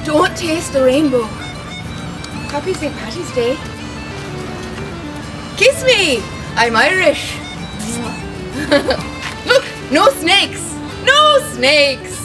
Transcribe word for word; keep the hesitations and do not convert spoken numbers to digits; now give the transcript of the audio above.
don't taste the rainbow. Happy Saint Patty's Day. Kiss me! I'm Irish. Look, no snakes! No snakes!